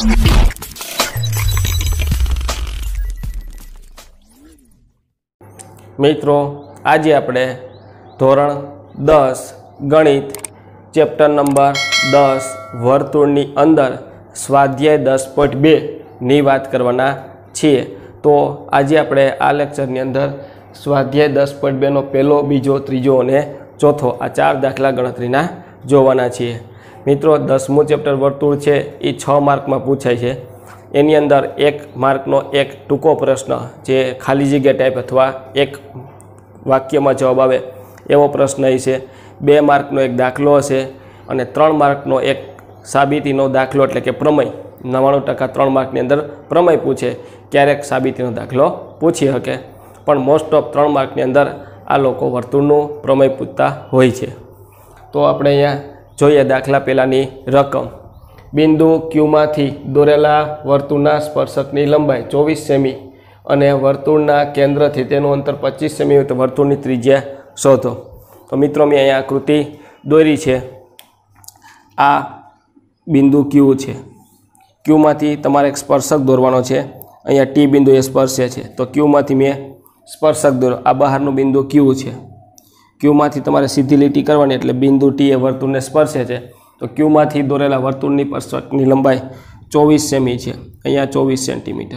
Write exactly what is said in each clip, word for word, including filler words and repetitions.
मित्रों आज आपणे धोरण दस गणित चेप्टर नंबर दस वर्तुळनी अंदर स्वाध्याय दस पॉइंट बे नी वात करवाना छीए। तो आज आपणे आ लेक्चरनी अंदर स्वाध्याय दस पॉइंट बे नो पहलो बीजो त्रीजो अने चौथो आ चार दाखला गणतरीना जोवाना छीए। मित्रों दसमું चेप्टर वर्तुळ छे ए छ मार्क में पूछाय छे। एनी अंदर एक मार्कनो एक टूंको प्रश्न जे खाली जग्या टाइप अथवा एक वाक्य में जवाब आवे एवो प्रश्न है। बे मार्कनो एक दाखलो हशे अने त्रण मार्कनो एक साबितीनो दाखलो एटले के प्रमेय। नवाणु टका त्रण मार्कनी अंदर प्रमेय पूछे, क्यारेक साबितीनो दाखलो पूछी शके, पण मोस्ट ऑफ त्रण मार्कनी अंदर आ लोको वर्तुळनुं प्रमेय पूछता होय छे। तो आपणे अहींया जोईए दाखला पहेलानी रकम। बिंदु क्यू मांथी दोरेला वर्तुळना स्पर्शकनी लंबाई चौवीस सेमी अने वर्तुळना केंद्रथी तेनुं अंतर पच्चीस सेमी होय तो वर्तुळनी त्रिज्या शोधो। तो मित्रों मैं अहींया आकृति दोरी छे। आ बिंदु क्यू छे। क्यू मांथी तमारे एक स्पर्शक दोरवानो छे। अहींया टी बिंदु ए स्पर्शे छे तो क्यू मांथी मैं स्पर्शक दोर्यो। आ बहारनो बिंदु क्यू छे। क्यू मांथी तमारे सीधी લીટી करवानी एटले बिंदु टी ए वर्तुळने स्पर्शे छे तो क्यू मांथी दोरेला वर्तुळनी स्पर्शकनी लंबाई चौवीस सेमी है। अहींया चौवीस सेंटीमीटर।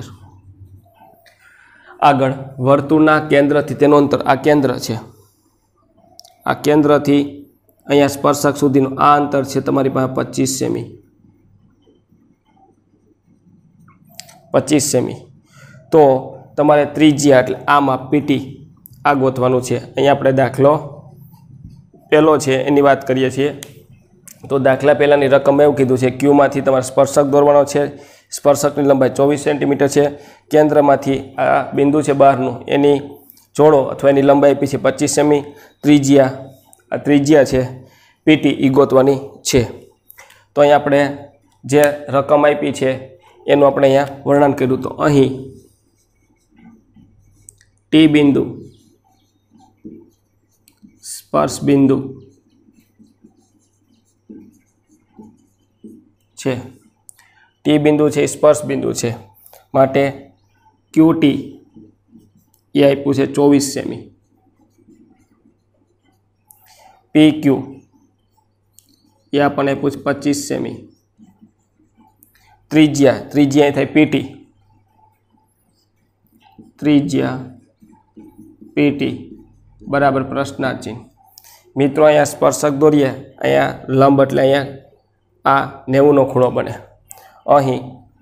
आगळ वर्तुळना केंद्रथी तेनुं अंतर आ केंद्र है। आ केंद्रथी अहींया स्पर्शक सुधीनुं आ अंतर है तमारी पासे पच्चीस सेमी। पच्चीस सेमी तो तमारे त्रिज्या एटले आ माप पीटी आ गोतवानुं छे। अहींया आपणे दाखलो पहेलो छे एनी वात करीए छीए। तो दाखला पहलानी रकम एवं कीधुं छे क्यू मांथी तमारे स्पर्शक दोरवानो छे। स्पर्शकनी लंबाई चौवीस सेंटीमीटर है। केंद्र मांथी आ बिंदु है बहारनुं एनी जोड़ो अथवा एनी लंबाई आपी छे पच्चीस सेमी। त्रिज्या आ त्रिज्या है पीटी ई गोतवानी छे। तो अहीं आपणे जे रकम आपी छे एनुं आपणे अहींया वर्णन कर्युं। तो अहीं टी बिंदु स्पर्श बिंदु छे। टी बिंदु है स्पर्श बिंदु है माटे क्यू टी ये आप्युं छे चौवीस सेमी। पी क्यू ये आपणे आप्युं छे पच्चीस सेमी। त्रिज्या त्रिज्या थाय पीटी। त्रिज्या पीटी बराबर प्रश्नार्थ चिन्ह। मित्रों अहींया स्पर्शक दोरीए। अहींया लंब एटले अहींया आ नेवु नो खूणो बने। अहीं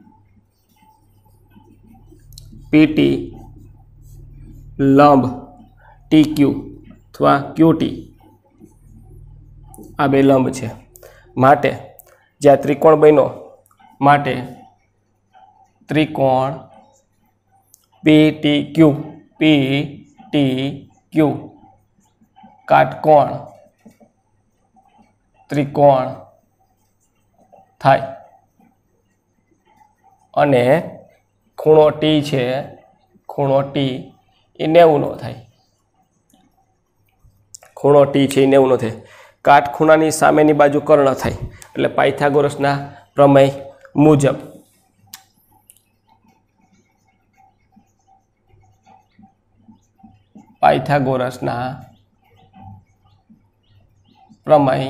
पीटी लंब टी क्यू अथवा क्यू टी आ बे लंब है। माटे ज्यां त्रिकोण बन्यो माटे त्रिकोण P T Q P T Q काटकोण त्रिकोण थाय अने खूणो टी छे खूणो टी ए नेवु नो थाय। खूणो टी छे नेवु नो थाय। काटखूणानी सामेनी बाजू कर्ण थाय एटले पायथागोरसना प्रमेय मुजब पायथागोरसना प्रमेय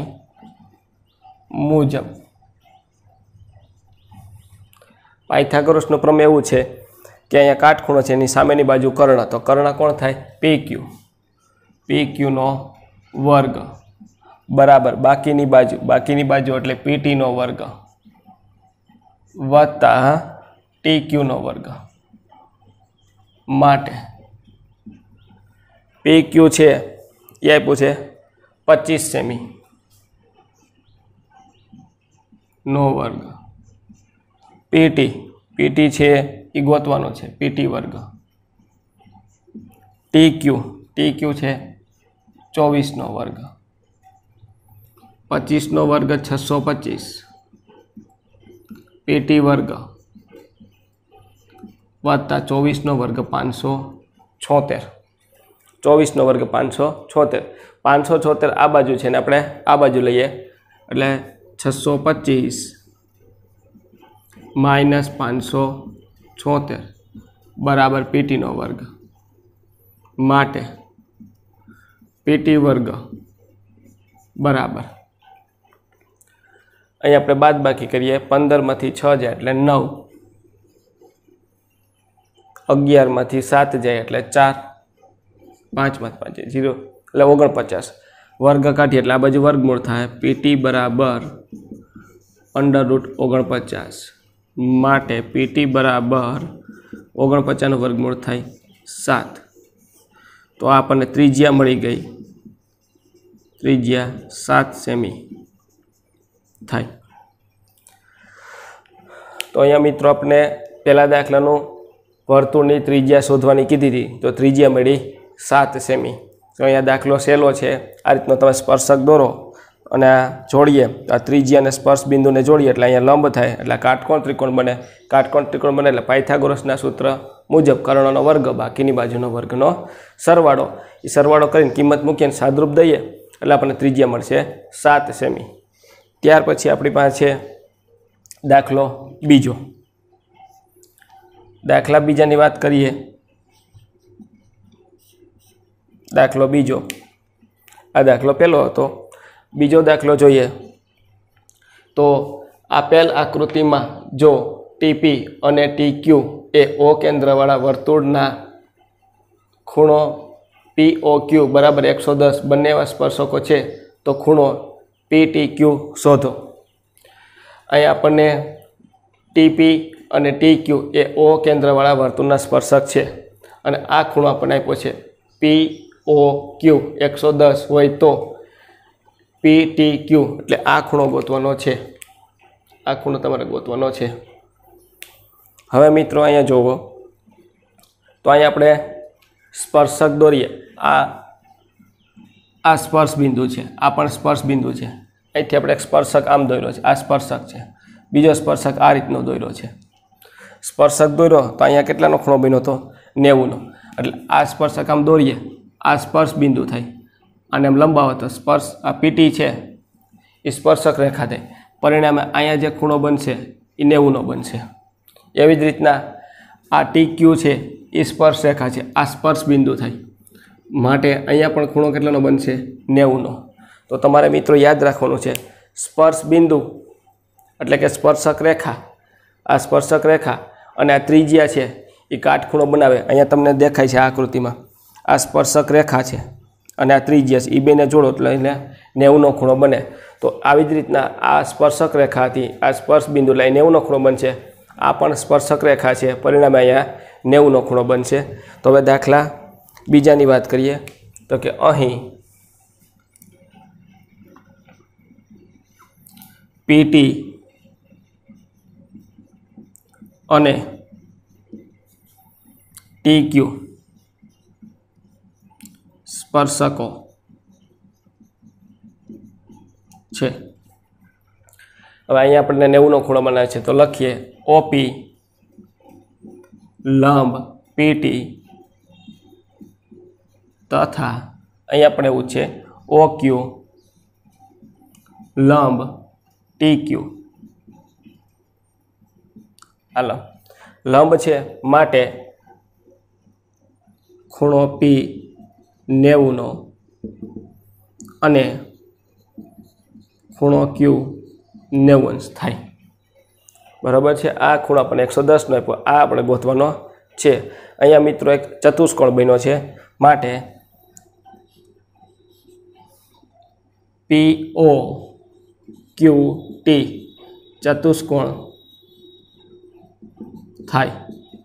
मुजब पायथागोरसनो प्रमेय एवुं छे कि अहींया काटखूणो छे एनी सामेनी बाजू कर्ण। तो कर्ण कोण थाय पी क्यू। पी क्यू नो वर्ग बराबर बाकीनी बाजू बाकीनी बाजू एटले पीटी नो वर्ग वत्ता टी क्यू नो वर्ग। माटे पी क्यू छे ए आप्युं छे पच्चीस सेमी नो वर्ग। पीटी पीटी है ये गोतवानो छे पीटी वर्ग। टी क्यू टी क्यू है चौवीस नो वर्ग। पच्चीस नो वर्ग छसो पच्चीस पीटी वर्ग वत्ता चौवीस नो वर्ग पांच सौ छोतेर। चौवीस नो वर्ग पांच सौ छोतेर। पांच सौ छोतेर आ बाजू है ने अपने आ बाजू लीए एटले छसो पच्चीस માઇનસ પાંચસો છોતેર બરાબર પીટીનો વર્ગ માટે પીટી વર્ગ બરાબર અહીં આપણે બાદ બાકી કરીએ પંદરમાંથી છ જાય એટલે નવ અગિયારમાંથી સાત જાય એટલે ચાર પાંચમાંથી પાંચ જીરો એટલે ઓગણપચાસ વર્ગ કાઢીએ એટલે આ બાજુ વર્ગમૂળ થાય પીટી બરાબર અંડર રૂટ ઓગણપચાસ માટે પીટી બરાબર ઓગણપચાસનું વર્ગમૂળ થાય સાત તો આપણને ત્રિજ્યા મળી ગઈ ત્રિજ્યા સાત સેમી થાય તો અહીંયા મિત્રો આપણે પહેલા દાખલાનું વર્તુળની ત્રિજ્યા શોધવાની કીધી હતી તો ત્રિજ્યા મળી સાત સેમી તો અહીંયા દાખલો સહેલો છે આ રીતનો તમે સ્પર્શક દોરો અને આ જોડીએ આ ત્રિજ્યા અને સ્પર્શ બિંદુને જોડીએ એટલે અહીંયા લંબ થાય એટલે કાટકોણ ત્રિકોણ બને કાટકોણ ત્રિકોણ બને એટલે પાયથાગોરસના સૂત્ર મુજબ કર્ણનો વર્ગ બાકીની બાજુનો વર્ગનો સરવાળો એ સરવાળો કરીને કિંમત મૂકીને સાદરૂપ દઈએ એટલે આપણને ત્રિજ્યા મળશે સાત સેમી ત્યાર પછી આપણી પાસે છે દાખલો બીજો દાખલા બીજાની વાત કરીએ દાખલો બીજો આ દાખલો પહેલો હતો બીજો દાખલો જોઈએ તો આપેલ આકૃતિમાં જો ટીપી અને ટીક્યુ એ ઓ કેન્દ્રવાળા વર્તુળના ખૂણો પી ઓ ક્યુ બરાબર એકસો દસ બંને એવા સ્પર્શકો છે તો ખૂણો પી ટી ક્યુ શોધો અહીં આપણને ટીપી અને ટી ક્યુ એ ઓ કેન્દ્રવાળા વર્તુળના સ્પર્શક છે અને આ ખૂણો આપણને આપ્યો છે પી ઓ ક્યુ એકસો દસ હોય તો પી ટી ક્યુ એટલે આ ખૂણો ગોતવાનો છે આ ખૂણો તમારે ગોતવાનો છે હવે મિત્રો અહીંયા જોવો તો અહીંયા આપણે સ્પર્શક દોરીએ આ આ સ્પર્શ બિંદુ છે આ પણ સ્પર્શ બિંદુ છે અહીંથી આપણે એક સ્પર્શક આમ દોર્યો છે આ સ્પર્શક છે બીજો સ્પર્શક આ રીતનો દોર્યો છે સ્પર્શક દોર્યો તો અહીંયા કેટલાનો ખૂણો બન્યો હતો નેવુંનો એટલે આ સ્પર્શક આમ દોરીએ આ સ્પર્શ બિંદુ થાય અને એમ લંબાવો તો સ્પર્શ આ પીટી છે એ સ્પર્શક રેખા થાય પરિણામે અહીંયા જે ખૂણો બનશે એ નેવુંનો બનશે એવી જ રીતના આ ટી ક્યુ છે એ સ્પર્શ રેખા છે આ સ્પર્શ બિંદુ થાય માટે અહીંયા પણ ખૂણો કેટલાનો બનશે નેવુંનો તો તમારે મિત્રો યાદ રાખવાનું છે સ્પર્શ બિંદુ એટલે કે સ્પર્શક રેખા આ સ્પર્શક રેખા અને આ ત્રિજ્યા છે એ કાટખૂણો બનાવે અહીંયા તમને દેખાય છે આ આકૃતિમાં આ સ્પર્શક રેખા છે અને આ ત્રિજ્યા છે એ બેને જોડો એટલે એને નેવુંનો ખૂણો બને તો આવી જ રીતના આ સ્પર્શક રેખા હતી આ સ્પર્શ બિંદુ એટલે નેવુંનો ખૂણો બનશે આ પણ સ્પર્શક રેખા છે પરિણામે અહીંયા નેવુંનો ખૂણો બનશે તો હવે દાખલા બીજાની વાત કરીએ તો કે અહીં પીટી અને ટી ક્યુ સ્પર્શકો છે હવે અહીંયા આપણને નેવુંનો ખૂણો બનાવે છે તો લખીએ ઓપી લંબ પીટી તથા અહીંયા પણ એવું છે ઓ ક્યુ લંબ ટી ક્યુ હાલો લંબ છે માટે ખૂણો પી નેવુંનો અને ખૂણો ક્યુ નેવું અંશ થાય બરાબર છે આ ખૂણો આપણને એકસો દસનો આપ્યો આ આપણે ગોતવાનો છે અહીંયા મિત્રો એક ચતુષ્કોણ બન્યો છે માટે પી ઓ ક્યુ ટી ચતુષ્કોણ થાય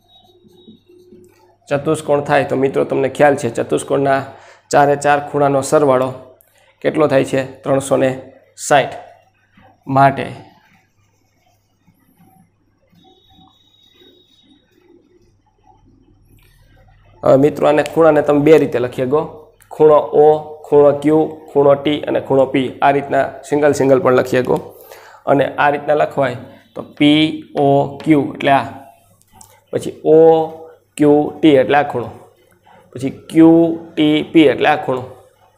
ચતુષ્કોણ થાય તો મિત્રો તમને ખ્યાલ છે ચતુષ્કોણના ચારે ચાર ખૂણાનો સરવાળો કેટલો થાય છે ત્રણસો ને સાઠ માટે હવે મિત્રો આને ખૂણાને તમે બે રીતે લખી શકો ખૂણો ઓ ખૂણો ક્યુ ખૂણો ટી અને ખૂણો પી આ રીતના સિંગલ સિંગલ પણ લખી શકો અને આ રીતના લખવાય તો પી ઓ ક્યુ એટલે આ પછી ઓ ક્યુ ટી એટલે આ ખૂણો પછી ક્યુ ટી પી એટલે આ ખૂણો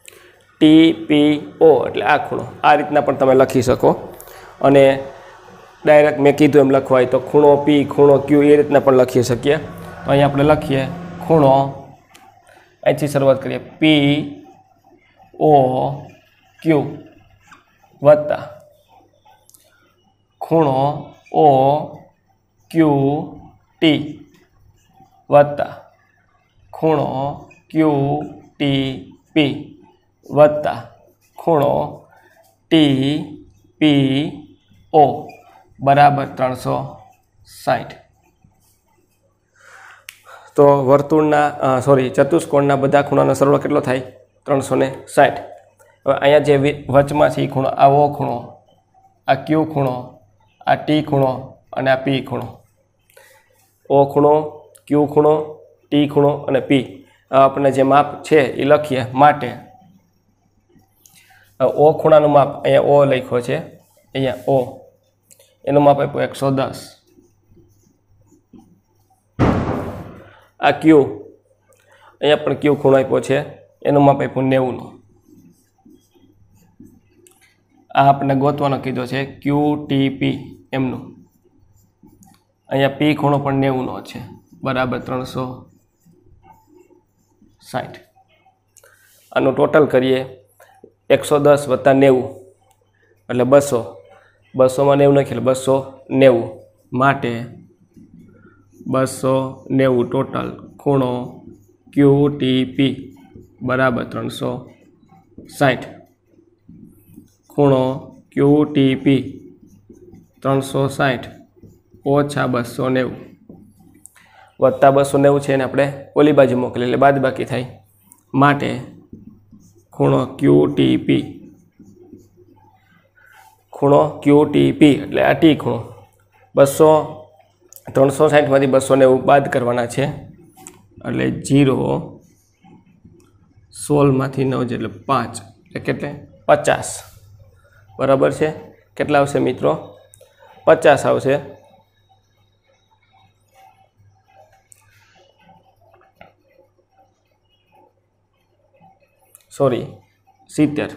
ટી પી ઓ એટલે આ ખૂણો આ રીતના પણ તમે લખી શકો અને ડાયરેક્ટ મેં કીધું એમ લખવાય તો ખૂણો પી ખૂણો ક્યુ એ રીતના પણ લખી શકીએ. તો અહીં આપણે લખીએ ખૂણો, અહીંથી શરૂઆત કરીએ, પી ઓ ક્યુ વત્તા ખૂણો ઓ ક્યુ ટી વત્તા ખૂણો ક્યુ ટી પી વત્તા ખૂણો ટી પી ઓ બરાબર ત્રણસો સાઠ. તો વર્તુળના સોરી ચતુષ્કોણના બધા ખૂણાનો સરવાળો કેટલો થાય? ત્રણસો ને સાઠ. હવે અહીંયા જે વચમાં છે એ ખૂણો, આ ઓ ખૂણો, આ ક્યુ ખૂણો, આ ટી ખૂણો અને આ પી ખૂણો. ઓ ખૂણો, ક્યુ ખૂણો, ટી ખૂણો અને પી. આપણને જે માપ છે એ લખીએ. માટે ઓ ખૂણાનું માપ અહીંયા ઓ લખ્યો છે, અહીંયા ઓ એનું માપ આપ્યું એકસો દસ. આ ક્યુ, અહીંયા પણ ક્યુ ખૂણો આપ્યો છે, એનું માપ આપ્યું નેવુંનું. આ આપણે ગોતવાનો કીધો છે ક્યુ ટી પી એમનું. અહીંયા પી ખૂણો પણ નેવુંનો છે, બરાબર ત્રણસો સાઠ. આનું ટોટલ કરીએ, એકસો દસ વત્તા નેવું એટલે બસો. બસોમાં નેવું નાખીએ એટલે બસો નેવું. માટે બસો નેવું ટોટલ ખૂણો ક્યુ ટી પી બરાબર ત્રણસો સાઠ. ખૂણો ક્યુ ટી પી ત્રણસો સાઠ ઓછા બસો નેવું વત્તા બસો નેવું છે એને આપણે ઓલી બાજુ મોકલીએ એટલે બાદ બાકી થાય. માટે ખૂણો ક્યુ ટી પી ખૂણો ક્યુ ટી પી એટલે આ ટી ખૂણો બસો ત્રણસો સાઠમાંથી બસો નેવું બાદ કરવાના છે એટલે જીરો સોળમાંથી નવ એટલે પાંચ એટલે કેટલે પચાસ. બરાબર છે. કેટલા આવશે મિત્રો? પચાસ આવશે. સોરી સિત્તેર.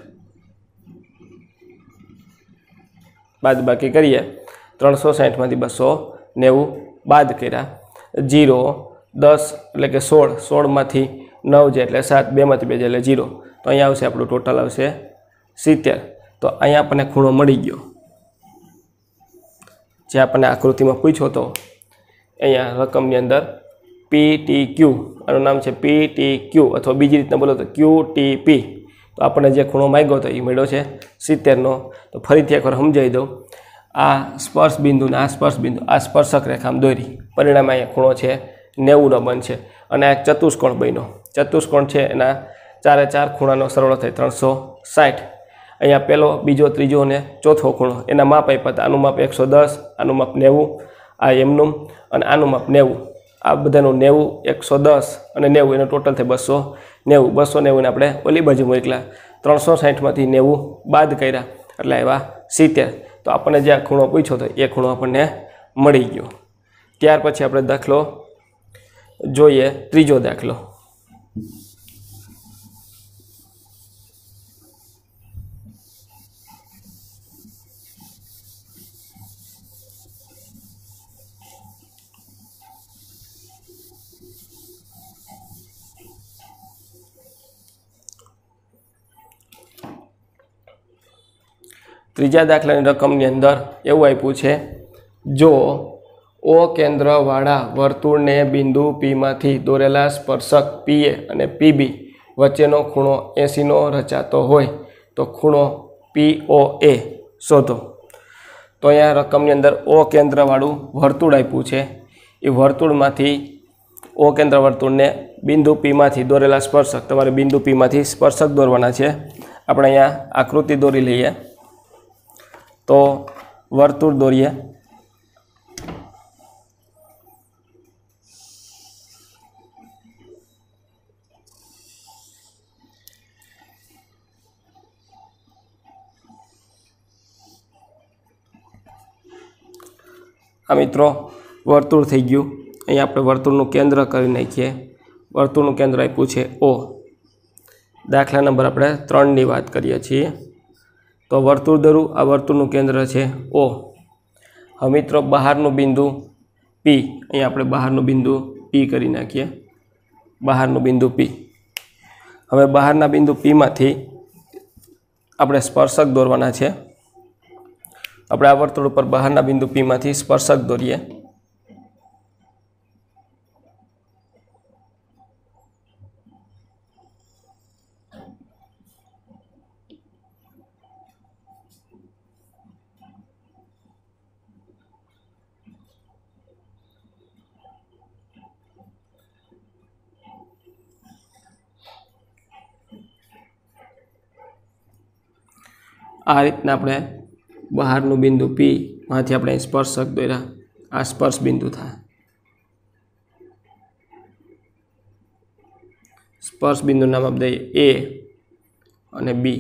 બાદ બાકી કરીએ. ત્રણસો સાઠમાંથી બસો નેવું બાદ કર્યા. જીરો દસ એટલે કે સોળ, સોળમાંથી નવ જાય એટલે સાત, બેમાંથી બે જાય એટલે જીરો. તો અહીંયા આવશે આપણું ટોટલ આવશે સિત્તેર. તો અહીંયા આપણને ખૂણો મળી ગયો જે આપણને આકૃતિમાં પૂછ્યો હતો. અહીંયા રકમની અંદર પી ટી ક્યુ, આનું નામ છે પી ટી ક્યુ, અથવા બીજી રીતના બોલો તો ક્યુ ટી પી. તો આપણને જે ખૂણો માંગ્યો હતો એ મળ્યો છે સિત્તેરનો. તો ફરીથી એકવાર સમજાવી દઉં. આ સ્પર્શ બિંદુ ને આ સ્પર્શ બિંદુ, આ સ્પર્શક રેખામાં દોરી, પરિણામે અહીંયા ખૂણો છે નેવુંનો બનશે. અને આ ચતુષ્કોણ બન્યો. ચતુષ્કોણ છે એના ચારે ચાર ખૂણાનો સરવાળો થાય ત્રણસો સાઠ. અહીંયા પહેલો, બીજો, ત્રીજો અને ચોથો ખૂણો એના માપ આપ્યા હતા. આનું માપ એકસો દસ, આનું માપ નેવું, આ એમનું અને આનું માપ નેવું. આ બધાનું નેવું, એકસો દસ અને નેવું એનું ટોટલ થાય બસો નેવું. બસો નેવુંને આપણે ઓલી બાજુ મોકલા. ત્રણસો સાઠમાંથી નેવું બાદ કર્યા એટલે આવ્યા સિત્તેર. તો આપણને જે આ ખૂણો પૂછ્યો હતો એ ખૂણો આપણને મળી ગયો. ત્યાર પછી આપણે દાખલો જોઈએ, ત્રીજો દાખલો. ત્રીજા દાખલાની રકમની અંદર એવું આપ્યું છે, જો ઓ કેન્દ્રવાળા વર્તુળને બિંદુ પીમાંથી દોરેલા સ્પર્શક પીએ અને પીબી વચ્ચેનો ખૂણો એંસીનો રચાતો હોય તો ખૂણો પી ઓ એ શોધો. તો અહીંયા રકમની અંદર ઓ કેન્દ્રવાળું વર્તુળ આપ્યું છે. એ વર્તુળમાંથી ઓ કેન્દ્ર વર્તુળને બિંદુ પીમાંથી દોરેલા સ્પર્શક, તમારે બિંદુ પીમાંથી સ્પર્શક દોરવાના છે. આપણે અહીંયા આકૃતિ દોરી લઈએ. તો વર્તુળ દોરીએ. આ મિત્રો વર્તુળ થઈ ગયું. અહીંયા આપણે વર્તુળનું કેન્દ્ર કરી નાખીએ. વર્તુળનું કેન્દ્ર આપ્યું છે ઓ. દાખલા નંબર આપણે ત્રણની વાત કરીએ છીએ. તો વર્તુળ દોરું. આ વર્તુળનું કેન્દ્ર છે ઓ. હવે મિત્રો બહારનું બિંદુ પી, અહીંયા આપણે બહારનું બિંદુ પી કરી નાખીએ, બહારનું બિંદુ પી. હવે બહારના બિંદુ પીમાંથી આપણે સ્પર્શક દોરવાના છે. આપણે આ વર્તુળ ઉપર બહારના બિંદુ પીમાંથી સ્પર્શક દોરીએ. આ રીતના આપણે બહારનું બિંદુ પી માંથી આપણે સ્પર્શક દોર્યા. આ સ્પર્શ બિંદુ થાય. સ્પર્શ બિંદુ નામ આપી દઈએ એ અને બી.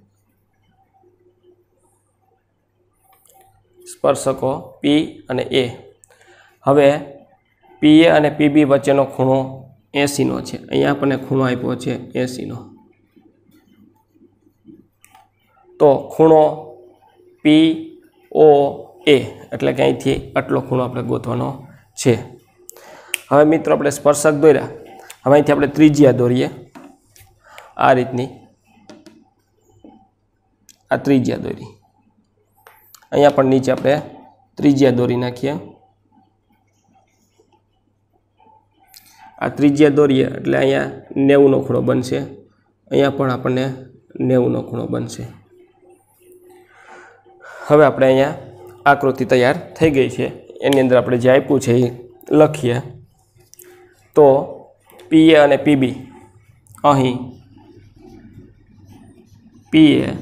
સ્પર્શકો પી અને એ. હવે પી એ અને પીબી વચ્ચેનો ખૂણો એંસી નો છે. અહીંયા આપણને ખૂણો આપ્યો છે એંસી નો. તો ખૂણો પી ઓ એ એટલે કે અહીંથી આટલો ખૂણો આપણે ગોતવાનો છે. હવે મિત્રો આપણે સ્પર્શક દોર્યા. હવે અહીંથી આપણે ત્રિજ્યા દોરીએ. આ રીતની આ ત્રિજ્યા દોરી. અહીંયા પણ નીચે આપણે ત્રિજ્યા દોરી નાખીએ. આ ત્રિજ્યા દોરીએ એટલે અહીંયા નેવુંનો ખૂણો બનશે. અહીંયા પણ આપણને નેવુંનો ખૂણો બનશે. હવે આપણે અહીંયા આકૃતિ તૈયાર થઈ ગઈ છે. એની અંદર આપણે જે આપ્યું છે એ લખીએ. તો પી એ અને પીબી, અહીં પી એ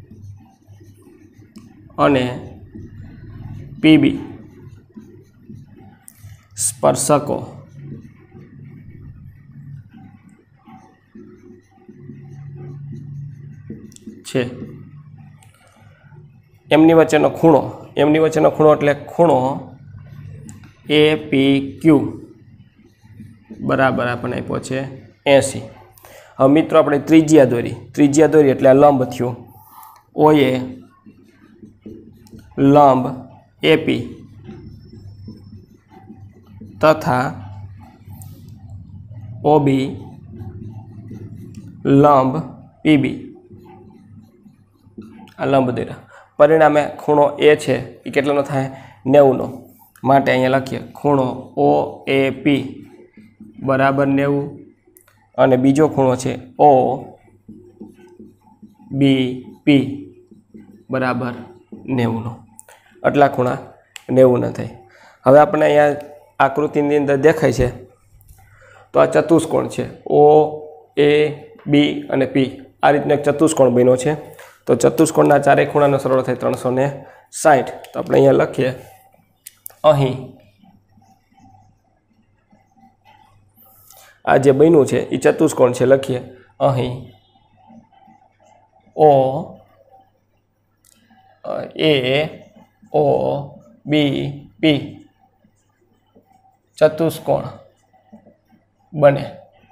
અને પીબી સ્પર્શકો છે. એમની વચ્ચેનો ખૂણો, એમની વચ્ચેનો ખૂણો એટલે ખૂણો એ પી ક્યુ બરાબર આપણને આપ્યો છે એંસી. હવે મિત્રો આપણે ત્રિજ્યા દોરી. ત્રિજ્યા દોરી એટલે આ લંબ થયું. ઓ એ લંબ એપી તથા ઓબી લંબ પીબી. આ લંબ દોર્યા. પરિણામે ખૂણો એ છે એ કેટલાનો થાય? નેવુંનો. માટે અહીંયા લખીએ ખૂણો ઓ એ પી બરાબર નેવું અને બીજો ખૂણો છે ઓ બી પી બરાબર નેવુંનો. આટલા ખૂણા નેવુંના થાય. હવે આપણે અહીંયા આકૃતિની અંદર દેખાય છે તો આ ચતુષ્કોણ છે. ઓ એ બી અને પી આ રીતનો એક ચતુષ્કોણ બન્યો છે. તો ચતુષ્કોણના ચારેય ખૂણાનો સરવાળો થાય ત્રણસો ને સાઠ. તો આપણે અહીંયા લખીએ અહીં આ જે બન્યું છે એ ચતુષ્કોણ છે. લખીએ અહીં ઓ એ ઓ બી પી ચતુષ્કોણ બને.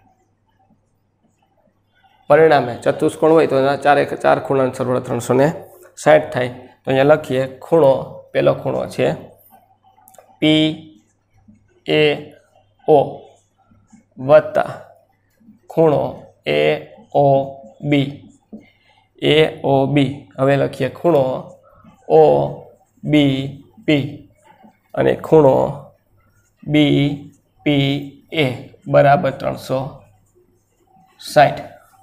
પરિણામે ચતુષ્કોણ હોય તો એના ચારે ચાર ખૂણાનો સરવાળો ત્રણસો ને સાઠ થાય. તો અહીંયા લખીએ ખૂણો, પહેલો ખૂણો છે પી એ ઓ વત્તા ખૂણો એ ઓ બી એ ઓ બી. હવે લખીએ ખૂણો ઓ બી પી અને ખૂણો બી પી એ બરાબર ત્રણસો સાઠ.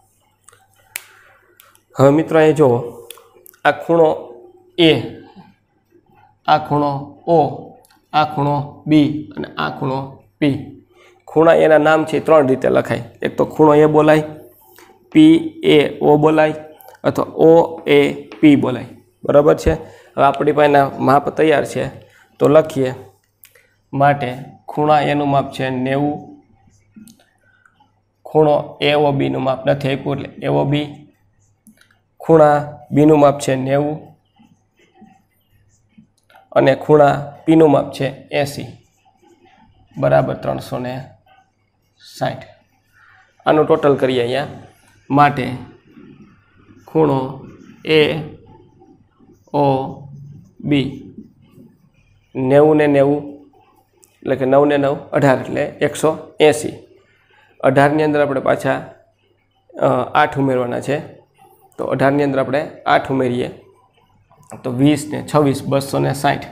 હવે મિત્રો અહીં જુઓ આ ખૂણો એ, આ ખૂણો ઓ, આ ખૂણો બી અને આ ખૂણો પી. ખૂણા એના નામ છે ત્રણ રીતે લખાય. એક તો ખૂણો એ બોલાય, પી એ ઓ બોલાય અથવા ઓ એ પી બોલાય. બરાબર છે. હવે આપણી પાસેના માપ તૈયાર છે તો લખીએ. માટે ખૂણા એનું માપ છે નેવું. ખૂણો એ ઓ બીનું માપ નથી આપ્યું એટલે એઓ બી. ખૂણા બીનું માપ છે નેવું અને ખૂણા પીનું માપ છે એંસી બરાબર ત્રણસો ને સાઠ. આનું ટોટલ કરીએ અહીંયા. માટે ખૂણો એ ઓ બી नेवु ने नेवु એટલે કે नौ ने नौ अठार એટલે एक सौ एंसी। अठार ની અંદર આપણે પાછા आठ ઉમેરવાના છે तो अठार ની અંદર આપણે आठ ઉમેરીએ तो वीस ने छवीस बसो ने साठ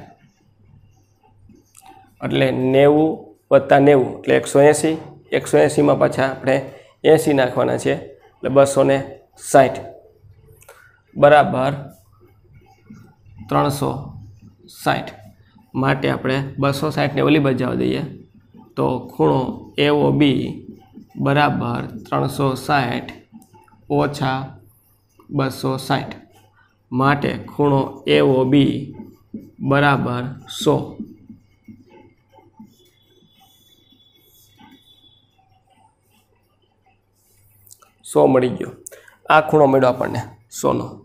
એટલે नेवु वत्ता नेवु એટલે एक सौ एंसी। एक सौ एंसी में पाछा આપણે एंसी नाखवाना છે એટલે बसो ने साठ बराबर त्रणसो साठ माटे आपणे बसो साठ ने ओली बजाव दईए तो खूणो ए ओ बी बराबर त्रणसो साठ ओछा बसो साठ माटे खूणो ए ओ बी बराबर सौ। सौ मळी गयो। आ खूणो मळ्यो आपणने सौ नो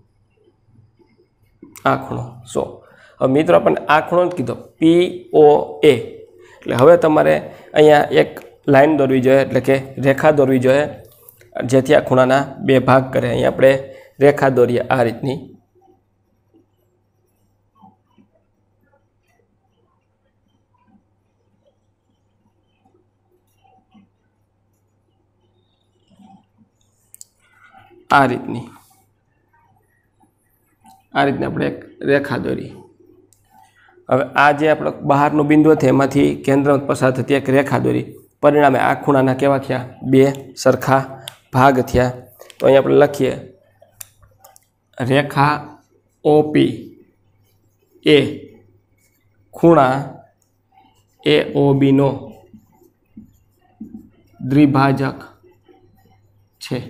आ खूणो सौ। હવે મિત્રો આપણને આ ખૂણો જ કીધો પી ઓ એ એટલે હવે તમારે અહીંયા એક લાઈન દોરવી જોઈએ એટલે કે રેખા દોરવી જોઈએ જેથી આ ખૂણાના બે ભાગ કરે। અહીંયા આપણે રેખા દોરીએ આ રીતની। આ રીતની આ રીતને આપણે એક રેખા દોરી। હવે આ જે આપણો બહારનો બિંદુ છે એમાંથી કેન્દ્ર પસાર થતી એક રેખા દોરી પરિણામે આ ખૂણાના કેવા થયા બે સરખા ભાગ થયા। તો અહીં આપણે લખીએ રેખા ઓપી એ ખૂણા એ ઓ બી નો દ્વિભાજક છે।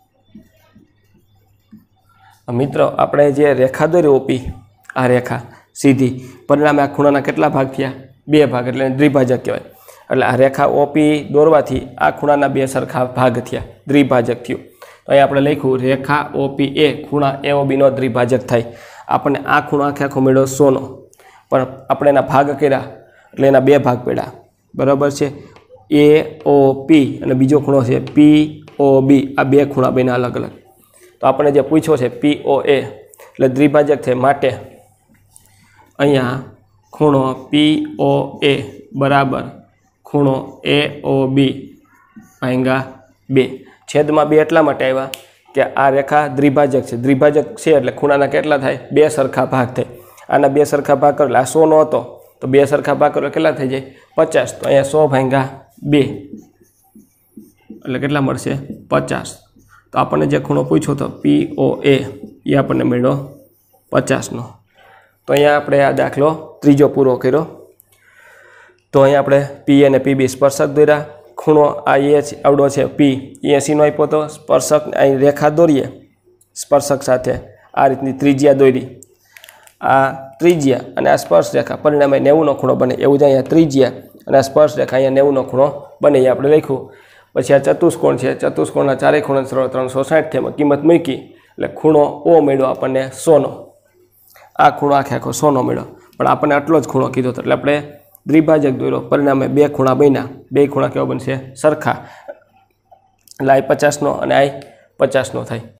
મિત્રો આપણે જે રેખા દોરી ઓપી આ રેખા सीधी परिणामे आ खूणाना केटला भाग थया बे भाग एटले द्विभाजक कहेवाय। एटले आ रेखा ओपी दौरवाथी आ खूणाना बे सरखा भाग थया द्विभाजक थयुं। तो अहीं आपणे लख्युं रेखा ओपी ए खूणा ए ओ बी नो द्विभाजक थाय। आपणे आ खूणो आखे आखो मेळ्यो सौ नो पण आपणे एना भाग कर्या एटले एना बे भाग पड्या बराबर छे। ए ओ पी अने बीजो खूणो छे पी ओ बी आ बे खूणा बन्या अलग अलग। तो आपणे जे पूछ्यो छे पी ओ ए एटले द्विभाजक थाय माटे अहींया खूणो पी ओ ए बराबर खूणो ए ओ बी भांगा बे छेदमां बे एटला माटे आव्या के आ रेखा द्विभाजक छे। द्विभाजक छे एटले खूणाना केटला थाय बे सरखा भाग थाय। आना बे सरखा भाग करो आ सौ नो हतो तो बे सरखा भाग करो केटला थई जाय पचास। तो अहींया सौ भांगा बे एटले केटला मळशे पचास। तो आपणे जे खूणो पूछ्यो तो पी ओ ए ए आपणे मळ्यो पचास नो। तो अहीं आपणे आ दाखलो त्रीजो पूरो कर्यो। तो अहीं आपणे पी ए ने पी बी स्पर्शक दौर्या। खूणो आ ए आवडो छे पी एसी नो आप्यो तो स्पर्शक अहीं रेखा दौरीए स्पर्शक साथे आ रीतनी त्रिज्या दौरी। आ त्रिज्या अने आ स्पर्श रेखा परिणामे नेवु नो खूणो बने एवुं ज अहीं त्रिज्या अने आ स्पर्श रेखा अहीं नेवु नो खूणो बने ए आपणे लख्युं। पछी आ चतुष्कोण छे चतुष्कोणना चारेय खूणा सरळ त्रणसो साठ थी किंमत मूकी એટલે ખૂણો ओ मेळ्यो આપણને सौ नो। आ खूणो आखे आखो सौ नो मेळ्यो पण आपणे आटलो ज खूणो कीधो तो એટલે આપણે द्विभाजक દોર્યો परिणामे बे खूणा बन्या। बे खूणा केवा बनशे सरखा એટલે आ पचास नो અને आ पचास नो थाय।